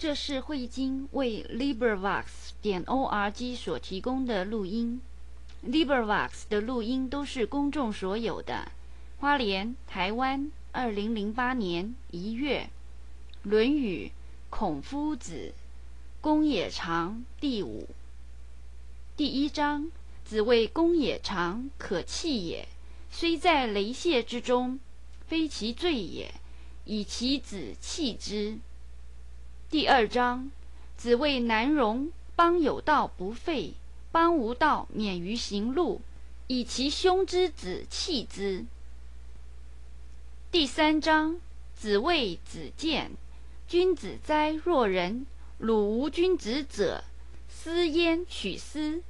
这是慧晶为 LibriVox.org 所提供的录音。LibriVox 的录音都是公众所有的。花莲，台湾，2008年1月。《论语》孔夫子，公也长，第5。第1章：子谓公也长，可弃也。虽在雷泄之中，非其罪也，以其子弃之。第2章：子谓难容，邦有道不废，邦无道免于行路，以其兄之子弃之。第3章：子谓子建，君子哉若人！鲁无君子者，斯焉取斯？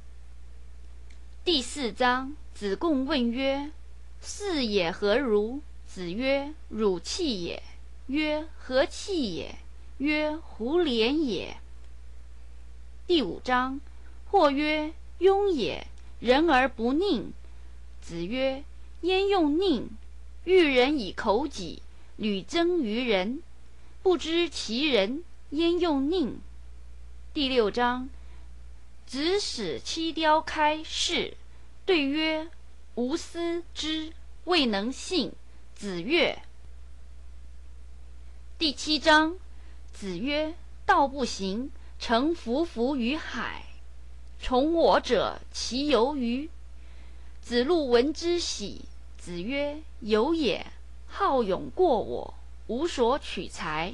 第4章：子贡问曰：是也何如？子曰：汝弃也。曰：何弃也？曰：胡怜也。第5章：或曰：庸也，人而不佞。子曰：焉用佞？欲人以口己，屡争于人，不知其人，焉用佞？第6章：子使七雕开市，对曰：吾思之，未能信。子悦。第7章：子曰：道不行，诚弗服于海。从我者，其由于？子路闻之喜。子曰：有也，好勇过我，无所取材。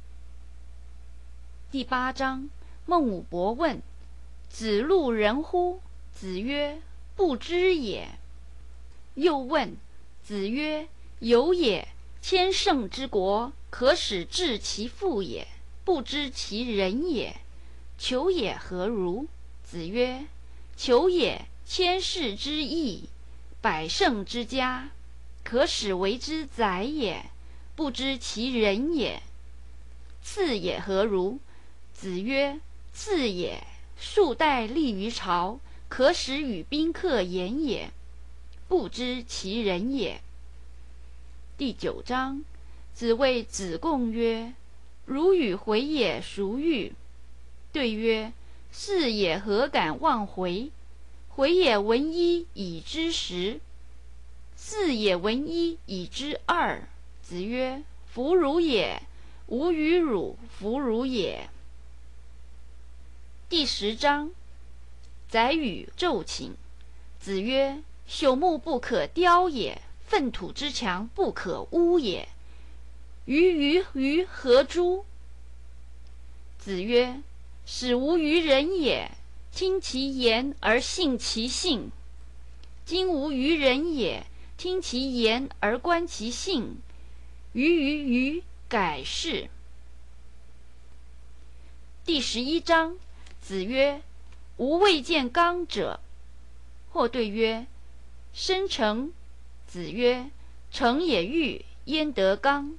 第8章：孟武伯问：子路人乎？子曰：不知也。又问。子曰：有也，千乘之国，可使治其父也，不知其人也。求也何如？子曰：求也，千世之义，百乘之家，可使为之宰也，不知其人也。赐也何如？子曰：赐也，数代立于朝，可使与宾客言也，不知其人也。第9章：子谓子贡曰：如与回也孰欲？对曰：是也，何敢忘回？回也闻一以知十，是也闻一以知二。子曰：弗如也，吾与汝弗如也。第10章：宰予昼寝。子曰：朽木不可雕也，粪土之墙不可污也。于何诸？子曰：使无于人也，听其言而信其信；今无于人也，听其言而观其信。于改是。第11章：子曰：吾未见刚者。或对曰：申成。子曰：成也欲，焉得刚？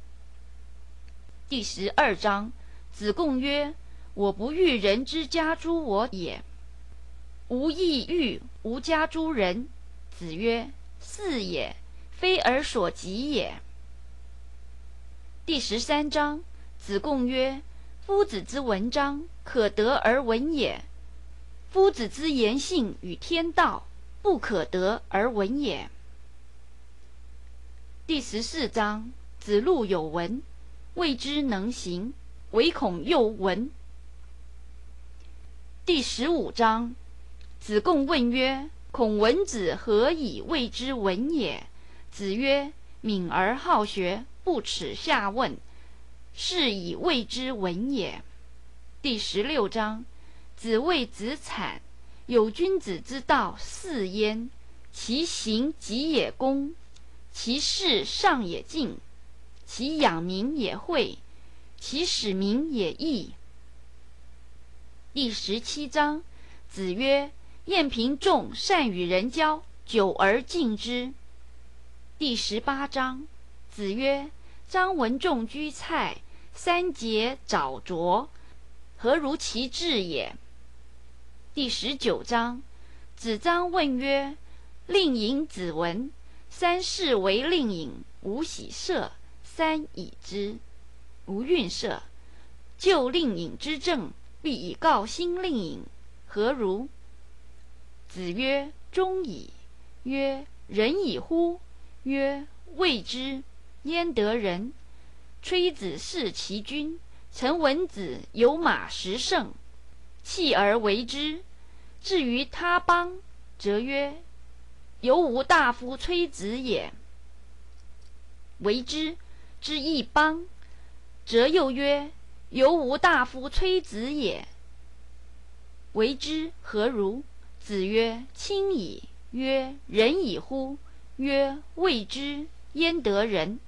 第12章：子贡曰：我不欲人之家诸我也，吾亦欲吾家诸人。子曰：是也，非尔所及也。第13章：子贡曰：夫子之文章，可得而闻也；夫子之言信与天道，不可得而闻也。第14章：子路有闻，未之能行，唯恐又闻。第15章：子贡问曰：孔文子何以谓之闻也？子曰：敏而好学，不耻下问，是以谓之闻也。第16章：子谓子产，有君子之道4焉，其行己也公，其事上也敬，其养民也惠，其使民也义。第17章：子曰：晏平仲善与人交，久而敬之。第18章：子曰：张文仲居蔡，三节早啄，何如其志也？第19章：子张问曰：令尹子文，三世为令尹，无喜射，三已之。无愠射。 就令尹之政，必以告新令尹，何如？”子曰：“忠矣。”曰：“仁矣乎？”曰：“未之，焉得仁？”崔子弑其君，臣闻子有马10乘，弃而为之。至于他邦，则曰：“犹吾大夫崔子也。”为之。之一邦，则又曰：“犹吾大夫崔子也。”为之，何如？子曰：“亲矣。”曰：“仁矣乎？”曰：“未之，焉得仁？”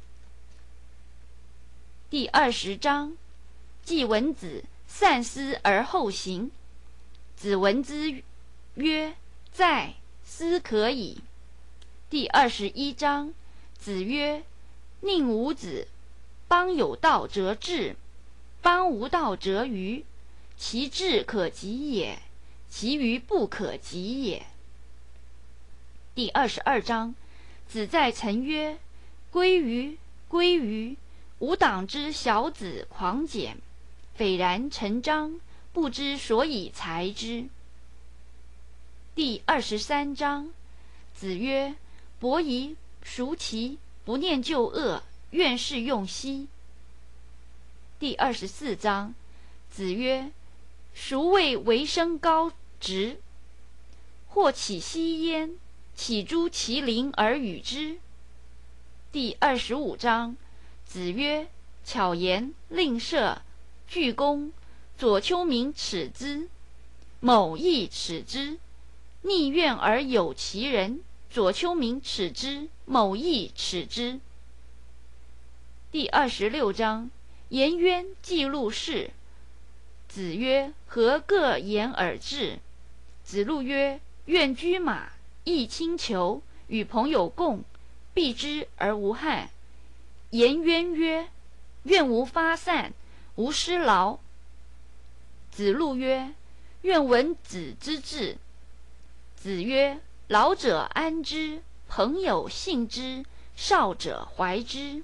第20章，季文子散思而后行。子闻之曰：“在，斯可矣。”第21章，子曰：“宁无子，邦有道则治，邦无道则愚。其治可及也，其愚不可及也。”第22章，子在臣曰：“归于，归于！吾党之小子狂简，斐然成章，不知所以裁之。”第23章，子曰：“伯夷、叔齐，不念旧恶，愿是用兮。”第24章，子曰：“孰谓为生高直？或起息焉，岂诸其邻而与之？”第25章，子曰：“巧言令色，鞠躬，左丘明耻之，某亦耻之。逆愿而有其人，左丘明耻之，某亦耻之。”第26章，颜渊记录事。子曰：“何各言而至？”子路曰：“愿居马，亦轻裘，与朋友共，避之而无憾。”颜渊曰：“愿无发散，无失劳。”子路曰：“愿闻子之志。”子曰：“老者安之，朋友信之，少者怀之。”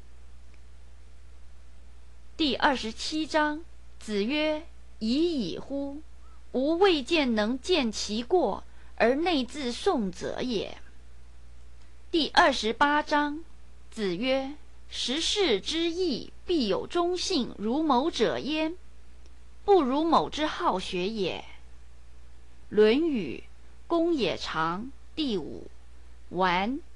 第27章，子曰：“已矣乎！吾未见能见其过而内自颂者也。”第28章，子曰：“时事之义，必有忠信如某者焉，不如某之好学也。”论语公冶长第5完。